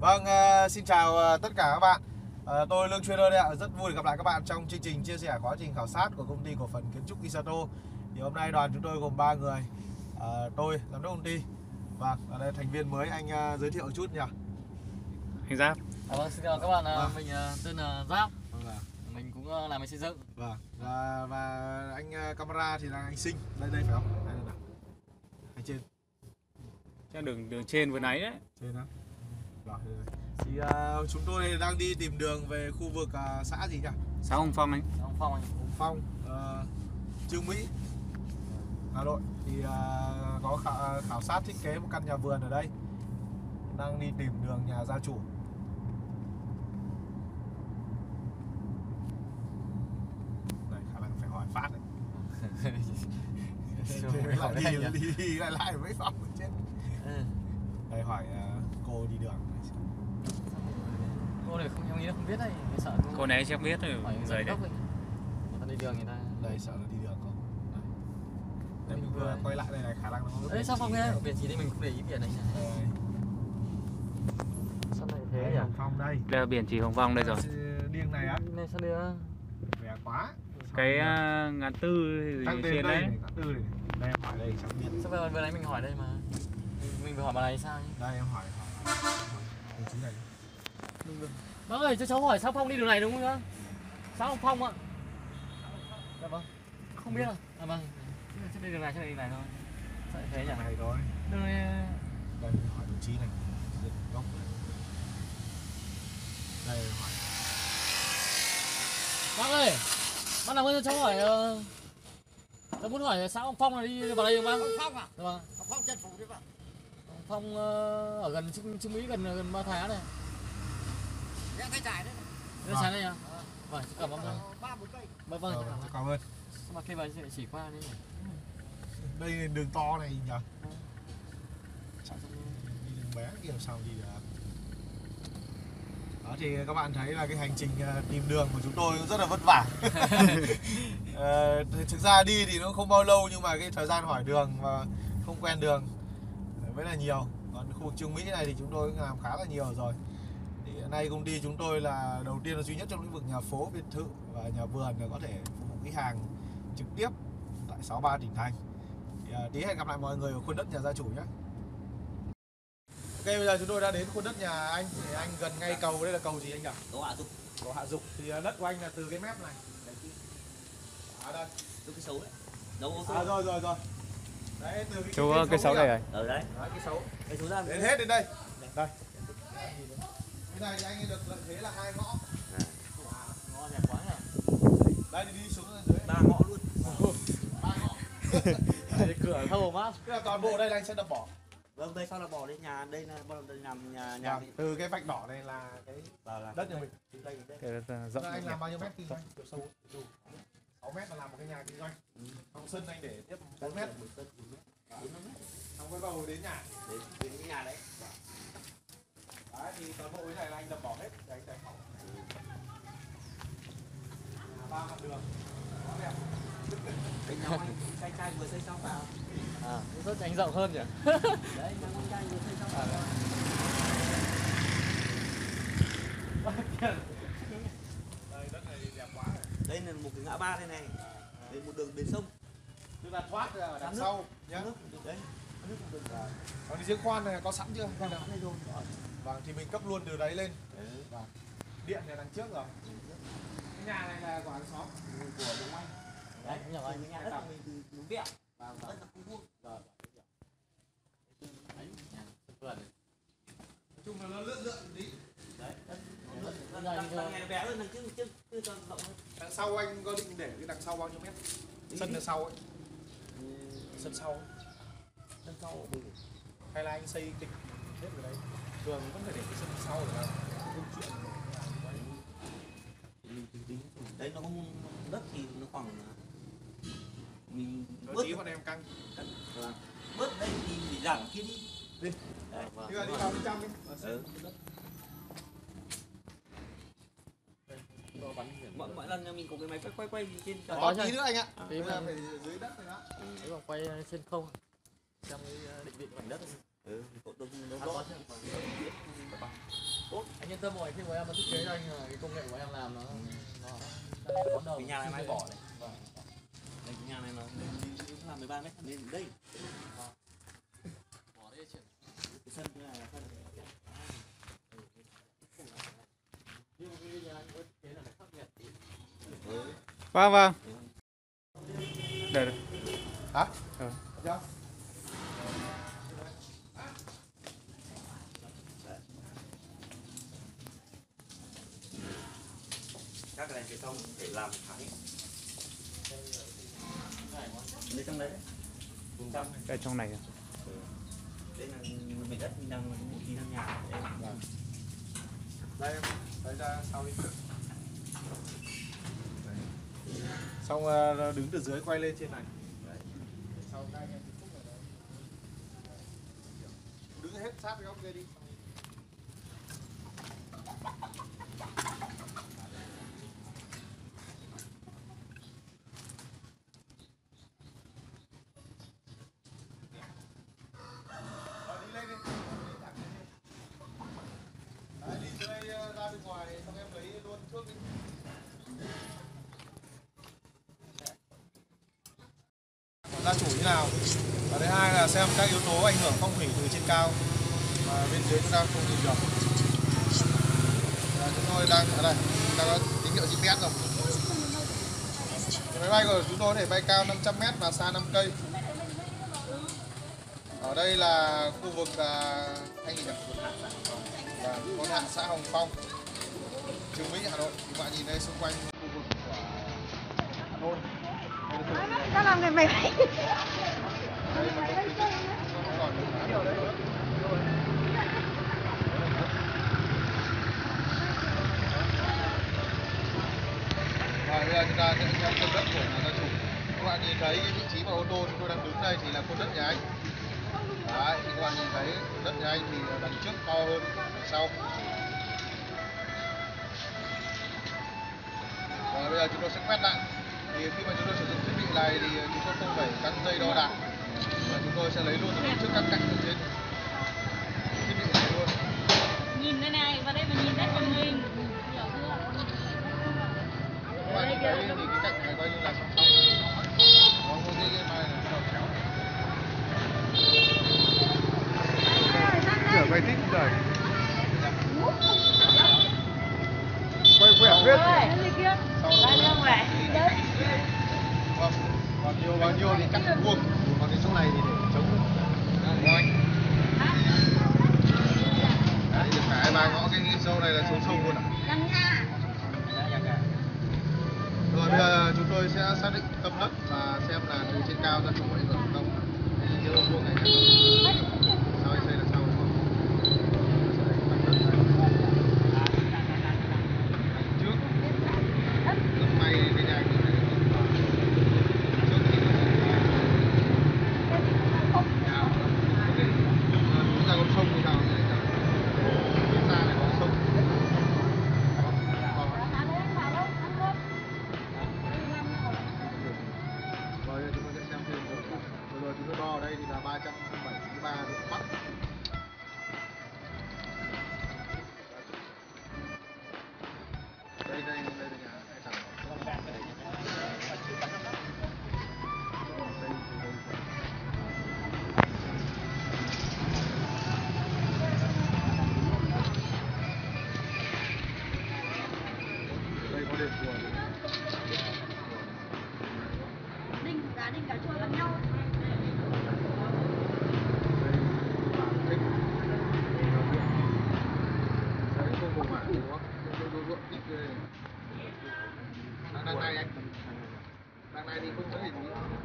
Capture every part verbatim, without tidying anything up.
Vâng, uh, xin chào uh, tất cả các bạn. uh, Tôi Lương Trader đây ạ. Rất vui được gặp lại các bạn trong chương trình chia sẻ quá trình khảo sát của công ty cổ phần kiến trúc Isato. Thì hôm nay đoàn chúng tôi gồm ba người. uh, Tôi, giám đốc công ty. Vâng, ở đây thành viên mới, anh uh, giới thiệu một chút nhỉ. Anh Giáp. À, vâng, xin chào các bạn, Vâng. Mình uh, tên là Giáp. Vâng. Mình cũng uh, làm về xây dựng. Vâng. Và, và anh uh, camera thì là anh Sinh. Đây đây phải không? Đây là nào. Anh trên. Chắc đường đường trên vừa nãy đấy. Trên đó. Vâng, đây, đây. Thì uh, chúng tôi đang đi tìm đường về khu vực uh, xã gì nhỉ? Xã Hồng Phong anh. Ông Phong anh. Hồng Phong, uh, Trương Mỹ, Hà Nội. Thì uh, có khảo, khảo sát thiết kế một căn nhà vườn ở đây. Đang đi tìm đường nhà gia chủ. Đây, khả năng phải hỏi Phát đấy. lại đi, đi, đi lại lại mấy phòng chết. Ừ. Đây hỏi uh, cô đi đường. Cô này không, em nghĩ là không biết đấy, người sợ Cô này chắc biết rồi. hỏi Rồi đấy. người ta đi đường người ta. Đây sợ là đi đường không? Đây, đây mình vừa quay lại đây này, khả năng nó có Đấy sao không nghe? Biển chỉ đây mình không để ý biển này. Đây. Sao lại Thế thế nhỉ? Hồng Phong đây. Đây là biển chỉ Hồng Phong đây rồi. Điên này á. Này sao được? Vẻ quá. Cái uh, ngã tư gì Tăng trên tên đây, đấy. này, ngã tư này. Đây em hỏi đây chẳng biết. Sao vừa, vừa nãy mình hỏi đây mà. Mình vừa hỏi bà này sao nhỉ? Đây em hỏi hỏi. Đồng chí này. Bác ơi, cho cháu hỏi sao Phong đi đường này đúng không ạ? Sao ông Phong ạ? Dạ vâng. Không biết à? À vâng. Chắc đi đường này, chắc đi đường này thôi. Sao lại thế nhỉ? Này thôi. Đường này... Đây em hỏi đồng chí này. Góc này. Đây em hỏi. Bác ơi, bác làm ơn cho cháu hỏi uh... cháu muốn hỏi xã ông Phong là đi vào đây không bác? Ông Phong à? Dạ vâng. Ông Phong chân phủ đấy bạn. Ông Phong uh, ở gần Trương, Trương Mỹ, gần gần Ba Thá này. Ghé tay trái đấy. Đây Vâng. sáng đây à? Vâng, cảm ơn bác. Ba bốn cây. Vâng, vâng, Ờ, cảm ơn. cảm ơn. Sao mà khi bà sẽ chỉ qua đây nhỉ? Đây là đường to này nhỉ? Chẳng đi đường bé kia làm sao đi được. Đó thì các bạn thấy là cái hành trình uh, tìm đường của chúng tôi cũng rất là vất vả. uh, thực ra đi thì nó không bao lâu nhưng mà cái thời gian hỏi đường và không quen đường mới là nhiều. Còn khu vực Trương Mỹ này thì chúng tôi cũng làm khá là nhiều rồi. Thì hiện nay công ty chúng tôi là đầu tiên là duy nhất trong lĩnh vực nhà phố, biệt thự và nhà vườn là có thể phục vụ khách hàng trực tiếp tại sáu mươi ba tỉnh thành. Thì, uh, tí hẹn gặp lại mọi người ở khuôn đất nhà gia chủ nhé. Ok, bây giờ chúng tôi đã đến khuôn đất nhà anh. Thì anh gần ngay cầu, đây là cầu gì anh nhỉ? Cầu Hạ Dục. Cầu Hạ Dục. Thì đất của anh là từ cái mép này. À đây. Từ cái xấu đấy. Đâu ô tô. À rồi rồi rồi. Đấy, từ cái Chú cái xấu đây rồi. Ở đấy. Đấy, cái xấu. Cái số ra. Đến hết đến đây. Đây. Cái này thì anh được lợi thế là hai ngõ. Ngon đẹp quá nhỉ? Đây thì đi xuống dưới. Ba ngõ luôn. Ba ngõ. Đây, cửa thâu mát. Tức là toàn bộ đây là anh sẽ đập bỏ. Vâng, đây sau là bỏ đây nhà, đây là bắt đầu đây nằm nhà nhà Vâng, từ cái vạch đỏ này là cái vào là đất nhà mình. từ đây đến đây. Cái đất rộng. Giờ anh làm bao nhiêu mét kinh doanh? Kiểu sâu. sáu mét là làm một cái nhà kinh doanh. Trong sân anh để tiếp bốn mét. Xong cái bầu đến nhà. Đến đến cái nhà đấy. Đấy thì toàn bộ cái này là anh đập bỏ hết để anh giải phóng. Ba mặt đường. Quá đẹp. Đây nhà anh trai trai vừa xây xong vào. À, rất anh rộng hơn nhỉ? Đấy, nhà con trai vừa xây xong vào. Đây đất này đẹp quá này. Đây là một cái ngã ba đây này. Đây một đường bến sông. Tức là thoát ra ở đằng Nước. sau nhá. Nước đấy. Nước đường vào. Còn giếng khoan này có sẵn chưa? Vâng, đây rồi. Vâng, thì mình cấp luôn từ đấy lên. Vâng. Điện này đằng trước rồi. Cái nhà này là của hàng xóm. Của đúng anh. Đấy, nhà anh nhà đất của mình từ núi Vẹo vào đất là Phú Vuông. Rồi. Đấy, nhà vườn. Nói chung là nó lượn lượn tí. Đấy, đất. Đằng nhà bé hơn đằng trước trước chưa toàn rộng hơn. Đằng sau anh có định để cái đằng sau bao nhiêu mét? Sân đằng sau ấy. Sân sau ấy. Sân sau ừ. Hay là anh xây kịch hết ở đây? Thường vẫn phải để cái sân sau để làm câu chuyện. Mình tính tính đấy nó không đất thì nó khoảng mình Nói bớt tí bọn em căng. vâng. Bớt đây thì mình giảm kia đi Đi. đấy. Đi vào đi vào bên trong đi. Ừ. Đồ bắn biển. Mỗi, mỗi lần mình có cái máy quay quay quay gì trên Có tí nữa anh ạ. À, Tí tí là nữa. phải dưới đất này đó. Đấy mà quay trên không. Xem cái định vị mảnh đất. ừ, cộng đồng nó À, rõ có chứ. Anh yên tâm rồi, khi của em mà thiết kế cho anh là cái công nghệ của em làm nó nó nó đón đầu. Cái nhà này mai bỏ này. Vâng. Đây cái nhà này nó là mười ba mét lên đây. Bỏ đây chuyển. Cái sân cái này là sân. Nhưng mà cái nhà anh có thiết kế là nó khác biệt. Vâng vâng. Đây đây. Hả? Ừ. Dạ. Các cái này cái tông để làm thái. Đây trong đấy. Vùng trong này. Đây trong này. Đây là miền đất mình đang bố trí trong nhà. Vâng. Đây em lấy ra sau đi. Đấy. Xong uh, đứng từ dưới quay lên trên này. Đấy. Sau đây em khúc ở đấy. Đứng hết sát cái góc kia đi. Gia chủ như nào, và thứ hai là xem các yếu tố ảnh hưởng phong thủy từ trên cao mà bên dưới chúng ta không nhìn được. Và chúng tôi đang ở đây, chúng ta có tín hiệu giê pê ét rồi. Cái máy bay của chúng tôi có thể bay cao năm trăm mét và xa năm cây. Ở đây là khu vực uh, anh nhỉ? Và con hạ xã Hồng Phong, Trường Mỹ, Hà Nội. Các bạn nhìn đây xung quanh khu vực của Hà Nội. Tao làm này mày mày. Và bây giờ chúng ta sẽ theo khuôn đất của nhà gia chủ. Các bạn nhìn thấy cái vị trí mà ô tô chúng tôi đang đứng đây thì là khuôn đất nhà anh. Đấy, thì các bạn nhìn thấy đất nhà anh thì đằng trước to hơn đằng sau. Và bây giờ chúng tôi sẽ quét lại. Thì khi mà chúng tôi sử dụng thiết bị này thì chúng tôi không phải căng dây đo đạc, và chúng tôi sẽ lấy luôn được trước các cạnh ở trên thiết bị này luôn. Nhìn đây này, vào đây mà nhìn đất của mình. Hiểu chưa? Các bạn nhìn thấy thì cái cạnh này coi như là song song. Có một cái cái này là đầu chéo. Chở quay thích rồi. Quay quẹo biết. Bao nhiêu vậy? Vâng, còn nhiều bao nhiêu thì cắt vuông, còn cái chỗ này thì để chống ngoài. Đấy, được cả hai ba ngõ cái sâu này là xuống sâu luôn ạ. Rồi bây giờ chúng tôi sẽ xác định tâm đất và xem là từ trên cao ra chủ ảnh hưởng không. Cái lô vuông này sao anh xây là sao không? Trước lúc may cái nhà như này. Trước thì chúng ta có sông thì sao? Bên ra này có sông. Rồi chúng ta sẽ xem thêm rồi. Vừa rồi chúng tôi đo ở đây thì là ba trăm bảy mươi ba độ Bắc. Đây đây đây là nhà hai tầng. Đây có đền chùa. Đinh cả đinh cả chua gần nhau. Đằng này anh, đằng này thì không có gì.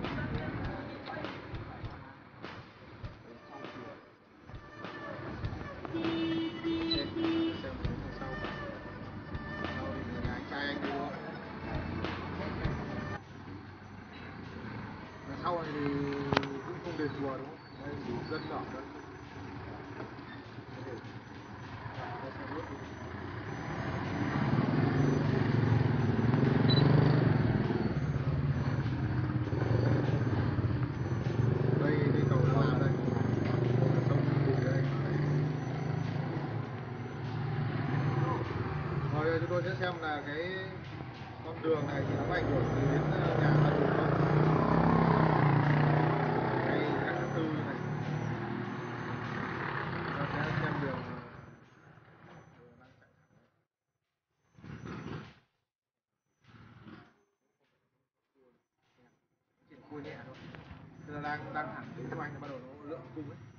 Sau này thì cũng không đền chùa đúng không? Đây thì dân ở đây. Đây cái cầu nó làm đây. Sông Bùi đây. sẽ xem là cái con đường này thì nó có ảnh hưởng gì đến ờ, nhà gia đình không. Cái ngã tư này ta sẽ xem đường ờ, đường đang chạy thẳng này. Chỉ cua nhẹ thôi, tức là đang đang thẳng đến cho anh thì bắt đầu nó lượn cung ấy.